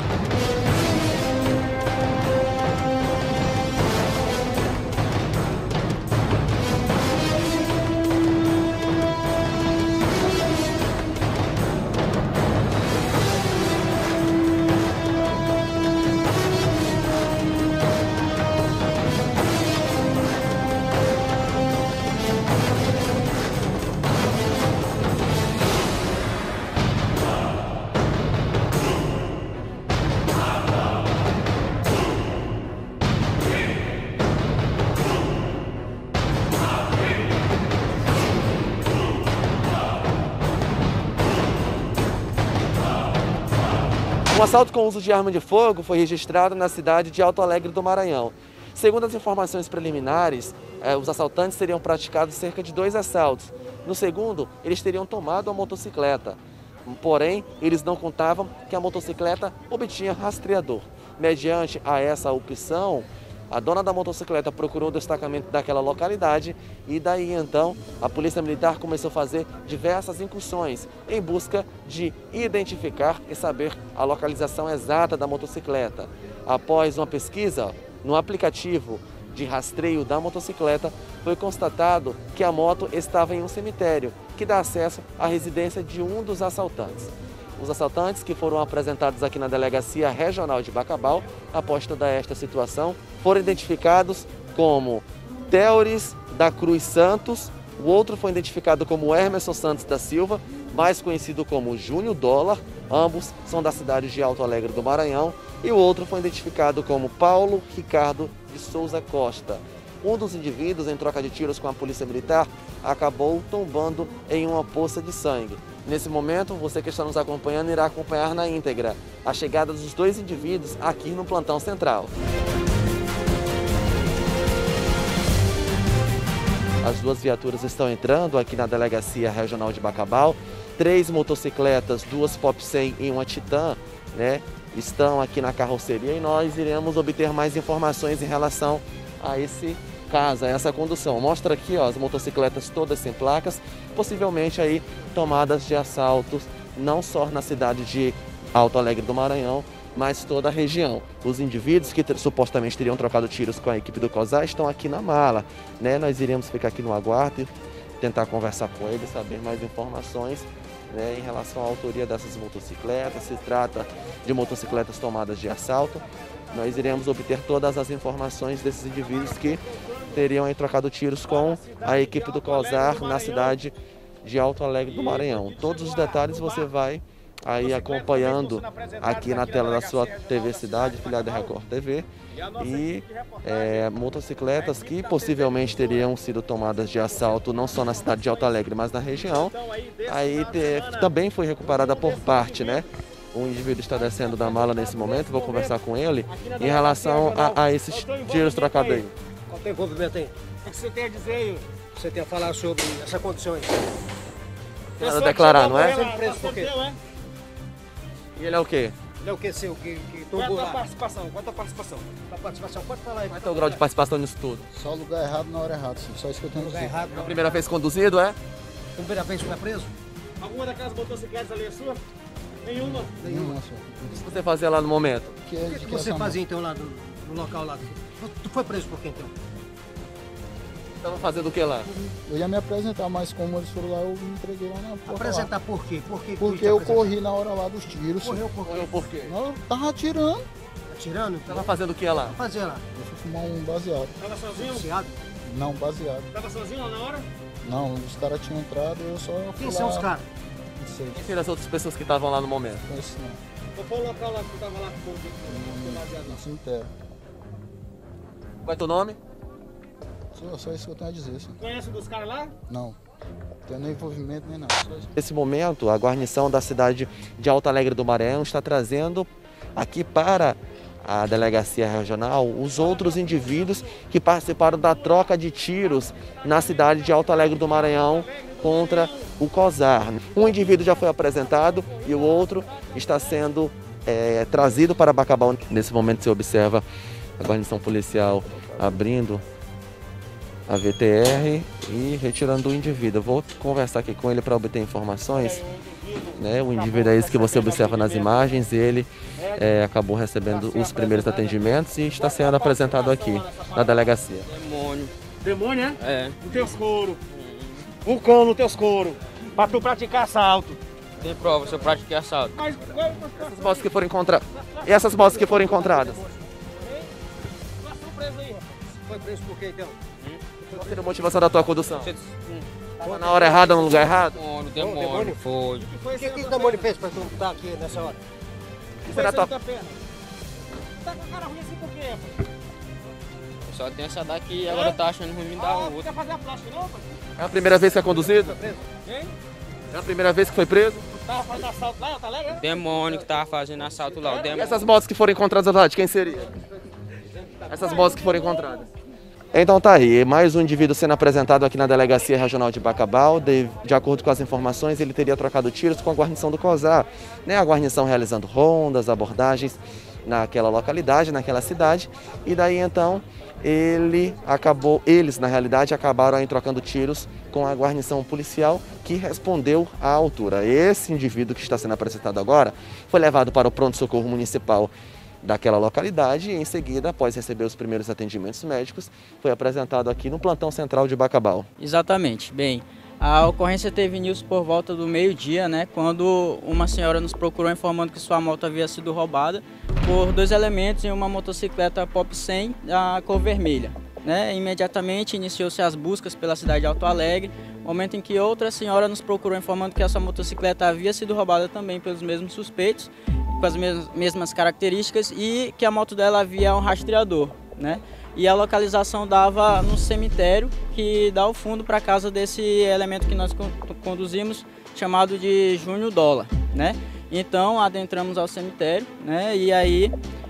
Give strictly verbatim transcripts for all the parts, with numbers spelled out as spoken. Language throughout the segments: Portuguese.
Um assalto com uso de arma de fogo foi registrado na cidade de Alto Alegre do Maranhão. Segundo as informações preliminares, eh, os assaltantes teriam praticado cerca de dois assaltos. No segundo, eles teriam tomado a motocicleta. Porém, eles não contavam que a motocicleta obtinha rastreador. Mediante a essa opção, a dona da motocicleta procurou o destacamento daquela localidade e daí então a Polícia Militar começou a fazer diversas incursões em busca de identificar e saber a localização exata da motocicleta. Após uma pesquisa no aplicativo de rastreio da motocicleta, foi constatado que a moto estava em um cemitério que dá acesso à residência de um dos assaltantes. Os assaltantes que foram apresentados aqui na Delegacia Regional de Bacabal, após toda esta situação, foram identificados como Teores da Cruz Santos, o outro foi identificado como Hermeson Santos da Silva, mais conhecido como Júnior Dólar, ambos são da cidade de Alto Alegre do Maranhão, e o outro foi identificado como Paulo Ricardo de Souza Costa. Um dos indivíduos, em troca de tiros com a Polícia Militar, acabou tombando em uma poça de sangue. Nesse momento, você que está nos acompanhando irá acompanhar na íntegra a chegada dos dois indivíduos aqui no plantão central. As duas viaturas estão entrando aqui na Delegacia Regional de Bacabal. Três motocicletas, duas Pop cem e uma Titan, né, estão aqui na carroceria e nós iremos obter mais informações em relação a esse caso, a essa condução. Mostra aqui, ó, as motocicletas todas sem placas, possivelmente aí tomadas de assaltos, não só na cidade de Alto Alegre do Maranhão, mas toda a região. Os indivíduos que supostamente teriam trocado tiros com a equipe do COSAR estão aqui na mala, né? Nós iremos ficar aqui no aguardo e tentar conversar com eles, saber mais informações, né, em relação à autoria dessas motocicletas. Se trata de motocicletas tomadas de assalto. Nós iremos obter todas as informações desses indivíduos que teriam aí trocado tiros com a equipe do COSAR na cidade de Alto Alegre do Maranhão. Todos os detalhes você vai aí acompanhando aqui na tela da sua T V Cidade, filiada da Record T V. E é, motocicletas que possivelmente teriam sido tomadas de assalto não só na cidade de Alto Alegre, mas na região. Aí te, também foi recuperada por parte, né? O indivíduo está descendo da mala nesse momento, vou conversar com ele em relação a, a esses tiros trocados aí. Qual tem envolvimento aí? O que você tem a dizer aí? Você tem a falar sobre essa condição aí? Nada a declarar, não é? Preso por quê? E ele é o quê? Ele é o quê, seu? Que, que tombou lá? participação? Quanto a participação? A participação, pode falar aí. Qual é o grau de participação nisso tudo? Só lugar errado na hora errada, sim. Só isso que eu tenho a dizer. Errado, é a primeira vez conduzido, é? Primeira vez que foi preso? Alguma daquelas motocicletas ali é sua? Nenhuma? Nenhuma só. O que você fazia lá no momento? Que, O que, que você fazia então lá no, no local lá? Tu foi preso por quê então? Estava fazendo o que lá? Eu ia me apresentar, mas como eles foram lá, eu me entreguei lá na porta. Apresentar lá. por quê? Por que Porque eu corri na hora lá dos tiros. Correu por quê? Correu por quê? Não, eu tava atirando. Atirando? Estava fazendo o que lá? O fazer lá? Eu fui fumar um baseado. Tava sozinho? Viciado? Não, baseado. Tava sozinho lá na hora? Não, os caras tinham entrado e eu só fui Quem lá. são os caras? Não sei, Quem as outras pessoas que estavam lá no momento? não conheço não. Qual foi o local lá que tu tava lá com o baseado? No cemitério. Qual é teu nome? Só, só isso que eu tenho a dizer, sim. Conhece um dos caras lá? Não. Não tenho nem envolvimento nem nada. Só isso. Nesse momento, a guarnição da cidade de Alto Alegre do Maranhão está trazendo aqui para a delegacia regional os outros indivíduos que participaram da troca de tiros na cidade de Alto Alegre do Maranhão contra o COSAR. Um indivíduo já foi apresentado e o outro está sendo é, trazido para Bacabal. Nesse momento se observa a guarnição policial abrindo a V T R e retirando o indivíduo. Eu vou conversar aqui com ele para obter informações né? O indivíduo é esse que você observa nas imagens, ele é, acabou recebendo os primeiros atendimentos e está sendo apresentado aqui na delegacia. Demônio. Demônio, é? É. No teus couro. Um cão no teus couro. Pra tu praticar assalto. Tem prova se eu pratiquei assalto. Mas, Essas motos que foram encontradas. E essas motos que foram encontradas? Preso aí, rapaz. Foi preso por quê, então? Qual seria a motivação da tua condução? Você- Estava na hora errada, no lugar errado? Demônio, Ô, demônio, demônio. foi. O que, que o demônio fez pra tu estar aqui nessa hora? O que será a tua... Tá com a cara ruim assim por quê, rapaz? Só tem essa daqui e agora tá achando ruim me dar Ah, outra. quer fazer a plástica não, pai? É a primeira vez que é conduzido? Hein? É a primeira vez que foi preso? Tava fazendo assalto lá, tá legal? Demônio que tava fazendo assalto lá, o E demônio. essas motos que foram encontradas lá, de quem seria? Essas motos que foram encontradas. Então tá aí, mais um indivíduo sendo apresentado aqui na Delegacia Regional de Bacabal. De, de acordo com as informações, ele teria trocado tiros com a guarnição do COSAR, né? A guarnição realizando rondas, abordagens naquela localidade, naquela cidade. E daí então ele acabou, eles na realidade acabaram aí trocando tiros com a guarnição policial, que respondeu à altura. Esse indivíduo que está sendo apresentado agora foi levado para o pronto-socorro municipal daquela localidade e em seguida, após receber os primeiros atendimentos médicos, foi apresentado aqui no plantão central de Bacabal. Exatamente. Bem, a ocorrência teve início por volta do meio-dia, né, quando uma senhora nos procurou informando que sua moto havia sido roubada por dois elementos em uma motocicleta Pop cem da cor vermelha. Né? Imediatamente iniciou-se as buscas pela cidade de Alto Alegre, momento em que outra senhora nos procurou informando que essa motocicleta havia sido roubada também pelos mesmos suspeitos, com as mesmas características, e que a moto dela havia um rastreador, né? E a localização dava no cemitério que dá o fundo para a casa desse elemento que nós conduzimos, chamado de Júnior Dólar, né? Então adentramos ao cemitério, né? E aí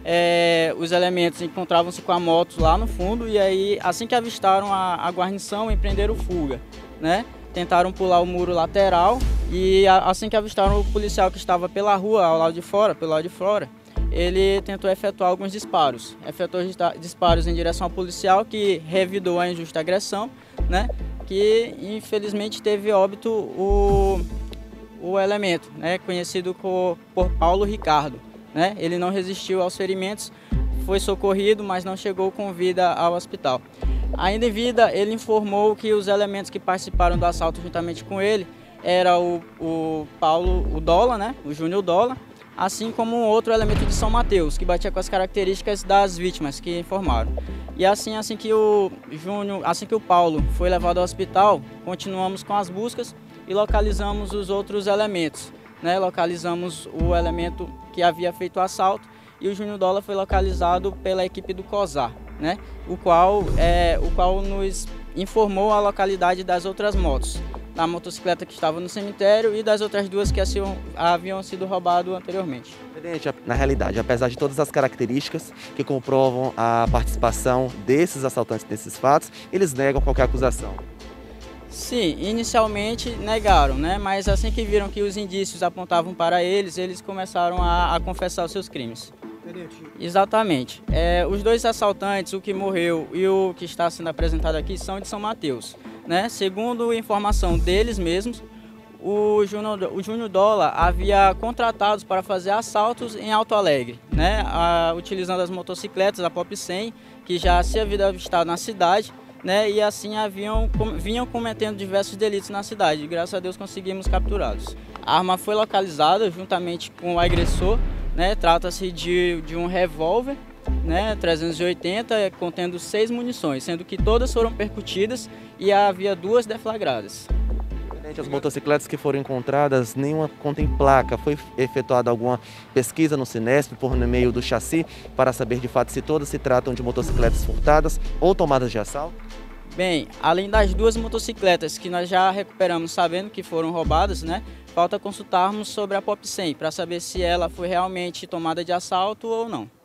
é, os elementos encontravam-se com a moto lá no fundo, e aí assim que avistaram a, a guarnição, empreenderam fuga, né? Tentaram pular o muro lateral e assim que avistaram o policial que estava pela rua, ao lado de fora, pelo lado de fora, ele tentou efetuar alguns disparos. Efetuou disparos em direção ao policial, que revidou a injusta agressão, né? Que infelizmente teve óbito o, o elemento, né? Conhecido por, por Paulo Ricardo, né? Ele não resistiu aos ferimentos, foi socorrido, mas não chegou com vida ao hospital. Ainda em vida, ele informou que os elementos que participaram do assalto juntamente com ele era o, o Paulo, o Dólar, né? O Júnior Dólar, assim como um outro elemento de São Mateus, que batia com as características das vítimas que informaram. E assim, assim que o Júnior, assim que o Paulo foi levado ao hospital, continuamos com as buscas e localizamos os outros elementos, né? Localizamos o elemento que havia feito o assalto e o Júnior Dólar foi localizado pela equipe do COSAR, né? O qual, é, o qual nos informou a localidade das outras motos, da motocicleta que estava no cemitério e das outras duas que haviam sido roubadas anteriormente. Na realidade, apesar de todas as características que comprovam a participação desses assaltantes nesses fatos, eles negam qualquer acusação. Sim, inicialmente negaram, né? Mas assim que viram que os indícios apontavam para eles, eles começaram a, a confessar os seus crimes. Exatamente. É, os dois assaltantes, o que morreu e o que está sendo apresentado aqui, são de São Mateus, né? Segundo informação deles mesmos, o Júnior, o Júnior Dólar havia contratados para fazer assaltos em Alto Alegre, né? A, utilizando as motocicletas, a Pop cem, que já se havia avistado na cidade, né? E assim haviam, com, vinham cometendo diversos delitos na cidade. E, graças a Deus conseguimos capturá-los. A arma foi localizada juntamente com o agressor, né? Trata-se de, de um revólver, né? trezentos e oitenta, contendo seis munições, sendo que todas foram percutidas e havia duas deflagradas. As motocicletas que foram encontradas, nenhuma contém placa. Foi efetuada alguma pesquisa no Sinesp por meio do chassi para saber de fato se todas se tratam de motocicletas furtadas ou tomadas de assalto? Bem, além das duas motocicletas que nós já recuperamos sabendo que foram roubadas, né? Falta consultarmos sobre a Pop cem para saber se ela foi realmente tomada de assalto ou não.